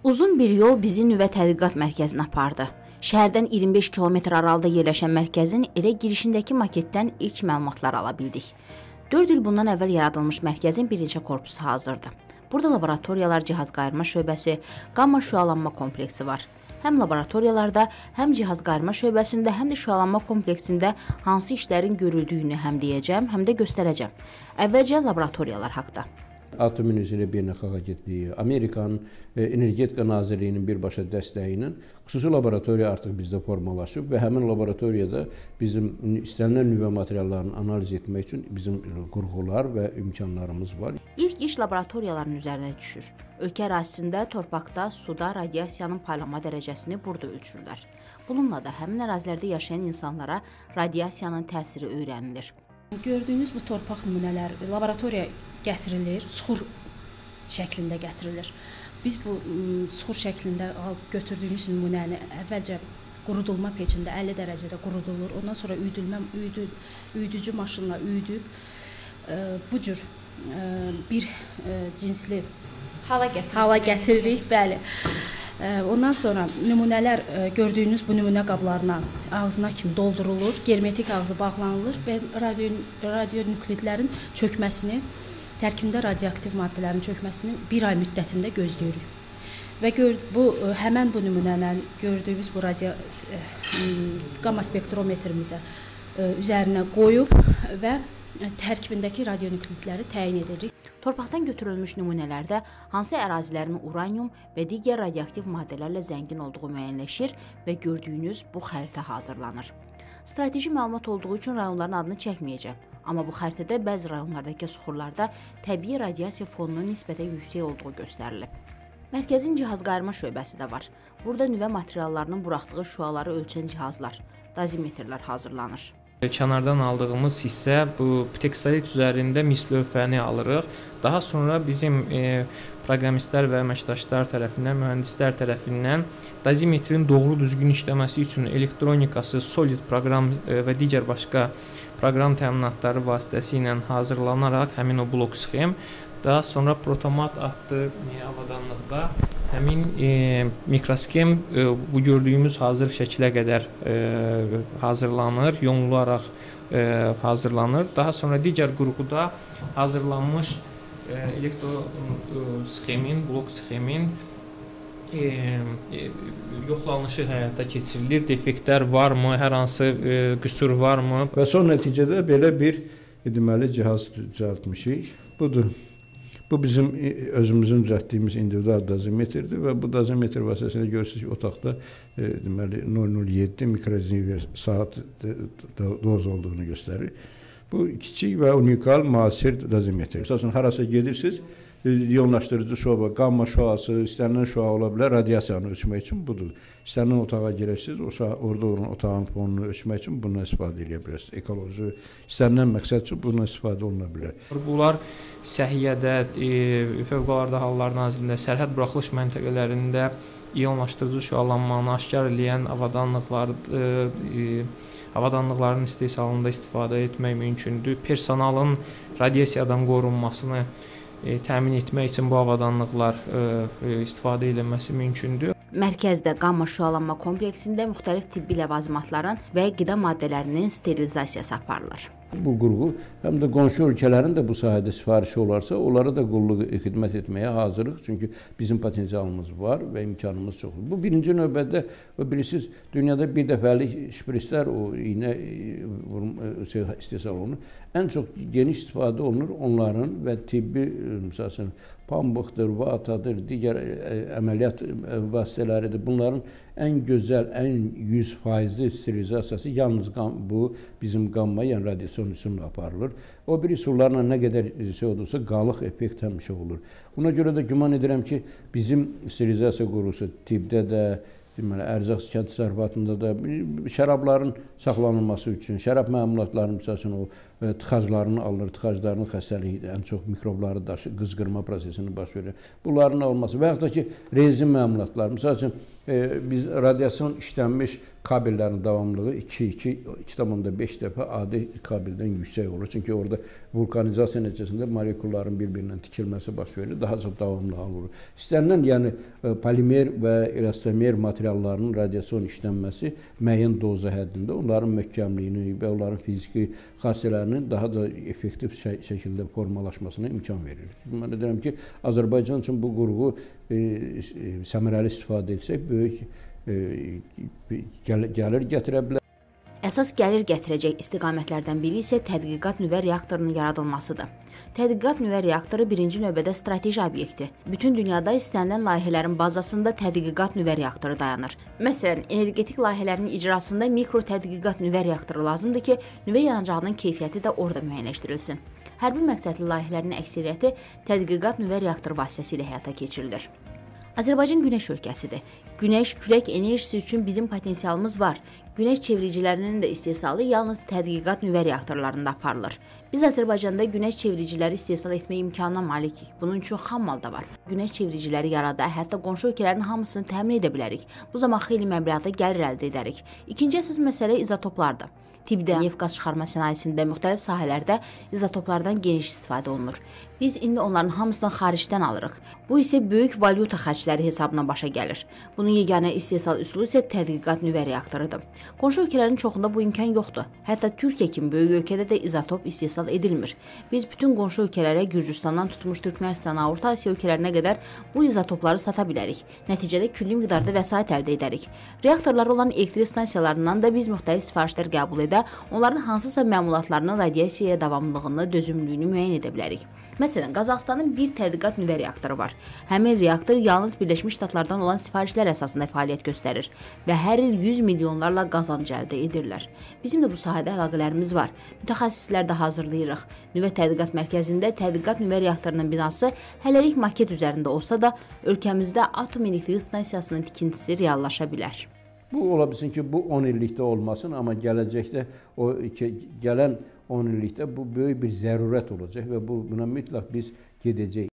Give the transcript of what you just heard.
Uzun bir yol bizi nüvə tədqiqat mərkəzinə apardı. Şəhərdən 25 kilometr aralıda yerləşən mərkəzin elə girişindəki maketdən ilk məlumatlar ala bildik. 4 il bundan əvvəl yaradılmış mərkəzin bir neçə korpusu hazırdır. Burada laboratoriyalar, cihaz qayırma şöbəsi, qamma şüalanma kompleksi var. Həm laboratoriyalarda, həm cihaz qayırma şöbəsində, həm də şüalanma kompleksində hansı işlərin görüldüyünü həm deyəcəm, həm də göstərəcəm. Əvvəlcə laboratoriyalar haqda. Atom Enerjisiyle Beynəlxalq Agentliyi, Amerikanın Energetika Nazirliyinin birbaşa dəstəyi ilə xüsusi laboratoriya artıq bizdə formalaşıb və həmin laboratoriyada bizim istənilən nüvə materiallarını analiz etmək üçün bizim qurğular və imkanlarımız var. İlk iş laboratoriyaların üzərinə düşür. Ölkə ərazisində, torpaqda, suda radiasiyanın paylama dərəcəsini burada ölçürlər. Bununla da həmin ərazilərdə yaşayan insanlara radiasiyanın təsiri öyrənilir. Gördüyünüz bu torpaq nümunələri laboratoriyaya gətirilir, suxur şəklində gətirilir. Biz bu suxur şəklində götürdüyümüz nümunəni əvvəlcə qurudulma peçində 50 dərəcədə qurudulur. Ondan sonra üyüdücü maşınla üyüdüb bu cür bir cinsli hala gətiririk. Bəli. Ondan sonra nümunələr gördüyünüz bu nümunə qablarına ağzına kimi doldurulur, germetik ağzı bağlanılır və radionüklidlərin çökməsini, tərkibində radioaktiv maddələrin çökməsini 1 ay müddətində gözləyirik. Və həmən bu nümunədən gördüyümüz bu qamma spektrometrimizə üzərinə qoyub və tərkibindəki radionüklidləri təyin edirik. Torpaqdan götürülmüş nümunələrdə hansı ərazilərin uranyum və digər radioaktiv maddələrlə zəngin olduğu müəyyənləşir və gördüyünüz bu xəritə hazırlanır. Strateji məlumat olduğu üçün rayonların adını çəkməyəcəm, amma bu xəritədə bəzi rayonlardakı suxurlarda təbii radiasiya fonunun nisbətən yüksək olduğu göstərilib. Mərkəzin cihaz qayırma şöbəsi də var. Burada nüvə materiallarının buraxdığı şüaları ölçən cihazlar, dozimetrlər hazırlanır. Kənardan aldığımız hissə bu tekstolit üzərində mis lövhəni alırıq. Daha sonra bizim proqramistlər və əməkdaşlar tərəfindən, mühəndislər tərəfindən dozimetrin doğru düzgün işləməsi üçün elektronikası, solid proqram və digər başqa proqram təminatları vasitəsilə hazırlanaraq həmin o blok sxem, daha sonra protomat adlı avadanlıqda həmin mikroskem bu gördüyümüz hazır şəkilə qədər hazırlanır, yonularaq hazırlanır. Daha sonra digər qurğuda hazırlanmış elektrosxemin, blok sxemin yoxlanışı həyata keçirilir. Defektlər varmı, hər hansı qüsur varmı? Və son nəticədə belə bir deməli cihaz düzəltmişik. Budur. Bu bizim özümüzün düzəltdiyimiz individual dozimetrdir və bu dozimetr vasitəsilə görürsünüz ki, otaqda deməli 007 mikrosievert saat doz olduğunu göstərir. Bu kiçik və unikal müasir dozimetr. Məsələn, harasa gedirsiniz, ionlaşdırıcı şüa, qamma şüası, istənilən şüa ola bilər, radiasiyanı ölçmək üçün budur. İstənilən otağa girirsiniz, orada olan otağın fonunu ölçmək üçün bundan istifadə edə bilərsiniz. Ekoloji, istənilən məqsəd üçün bundan istifadə oluna bilər. Bunlar Səhiyyədə, Fövqəladə Hallar Nazirliyində, sərhəd buraxılış məntəqələrində ionlaşdırıcı şüalanmanı aşkar eləyən avadanlıqların istehsalında istifadə etmək mümkündür. Personalın radiasiyadan qorunmasını təmin etmək üçün bu avadanlıqlar istifadə edilməsi mümkündür. Mərkəzdə qamma şüalanma kompleksində müxtəlif tibbi ləvazimatların və qida maddələrinin sterilizasiyası aparılır. Bu qurğu həm də qonşu ölkələrin də bu sahədə sifarişi olarsa, onlara da qulluq xidmət etməyə hazırıq. Çünki bizim potensialımız var və imkanımız çoxdur. Bu birinci növbədə bilirsiniz, dünyada bir dəfəlik şprislər o iynə istehsal olunur. Ən çox geniş istifadə olunur onların və tibbi məsələn pambıqdır, vatadır, digər əməliyyat vasitələridir. Bunların ən gözəl, ən 100% sterilizasiyası yalnız bu bizim qamma, yəni radiasiyon üsuluyla aparılır. O bir üsullarla nə qədər olursa qalıq effekt həmişə olur. Buna görə də güman edirəm ki, bizim sterilizasiya qurğusu tibbdə də, deməli, ərzaq kənd təsərrüfatında da şərabların saxlanılması üçün, şərab məmulatlarının məsəl üçün o tıxaclarını alınır, tıxaclarının xəstəliyi ən çox mikrobları daşır, qızqırma prosesini baş verir. Bunların olması və yaxud da ki, rezin məmulatlar, məsəl üçün biz radiasyon işlənmiş kabellərin davamlılığı 2,5 dəfə adi kabeldən yüksək olur. Çünki orada vulkanizasiya nəticəsində molekulların bir-birindən tikilməsi baş verir, daha çox davamlı hal olur. İstənilən, yəni polimer və elastomer materiallarının radiasyon işlənməsi müəyyən doza həddində onların möhkəmliyini və onların fiziki xassələrinin daha da effektiv şəkildə formalaşmasına imkan verir. Mən deyirəm ki, Azərbaycan üçün bu qurğu səmərəli istifadə etsək, böyük gəlir gətirə bilər. Əsas gəlir gətirəcək istiqamətlərdən biri isə tədqiqat nüvə reaktorunun yaradılmasıdır. Tədqiqat nüvə reaktoru birinci növbədə strateji obyektdir. Bütün dünyada istənilən layihələrin bazasında tədqiqat nüvə reaktoru dayanır. Məsələn, energetik layihələrin icrasında mikro tədqiqat nüvə reaktoru lazımdır ki, nüvə yanacağının keyfiyyəti də orada müəyyənləşdirilsin. Hərbi məqsədli layihələrin əksəriyyəti tədqiqat nüvə reaktoru vasitəsilə həyata keçirilir. Azərbaycan günəş ölkəsidir. Günəş, külək enerjisi üçün bizim potensialımız var. Günəş çevricilərinin də istehsalı yalnız tədqiqat nüvə reaktorlarında aparılır. Biz Azərbaycanda günəş çevriciləri istehsal etmə imkanına malikik. Bunun üçün xam mal da var. Günəş çevriciləri yarada, hətta qonşu ölkələrin hamısını təmin edə bilərik. Bu zaman xeyli məbləğdə gəlir əldə edərik. İkinci əsas məsələ izotoplardır. Tibbdə, neft qaz çıxarma sənayesində, müxtəlif sahələrdə izotoplardan geniş istifadə olunur. Biz indi onların hamısını xaricdən alırıq. Bu isə böyük valyuta xərcləri hesabına başa gəlir. Bunun yeganə istehsal üsulu isə tədqiqat nüvə reaktorudur. Qonşu ölkələrin çoxunda bu imkan yoxdur. Hətta Türkiyə kimi böyük ölkədə də izotop istehsal edilmir. Biz bütün qonşu ölkələrə Gürcüstandan tutmuş Türkmənistan, Orta Asiya ölkələrinə qədər bu izotopları sata bilərik. Nəticədə külli miqdarda vəsait əldə edərik. Reaktorları olan elektrik stansiyalarından da biz müxtəlif sifarişlər qəbul edə, onların hansısa məmulatlarının radiasiyaya davamlılığını, dözümlülüyünü müəyyən edə bilərik. Məsələn, Qazaxıstanın bir tədqiqat nüvə reaktoru var. Həmin reaktor yalnız Birləşmiş Ştatlardan olan sifarişlər əsasında fəaliyyət göstərir və hər il 100 milyonlarla qazanc əldə edirlər. Bizim də bu sahədə əlaqələrimiz var. Mütəxəssislər də hazırlayırıq. Nüvə Tədqiqat Mərkəzində tədqiqat nüvə reaktorunun binası hələlik maket üzərində olsa da, ölkəmizdə atom elektrik stansiyasının tikintisi reallaşa bilər. Bu ola bilsin ki, bu 10 illikdə olmasın, amma gələcəkdə o gələn 10 illikdə bu böyük bir zərurət olacaq və buna mütləq biz gedəcəyik.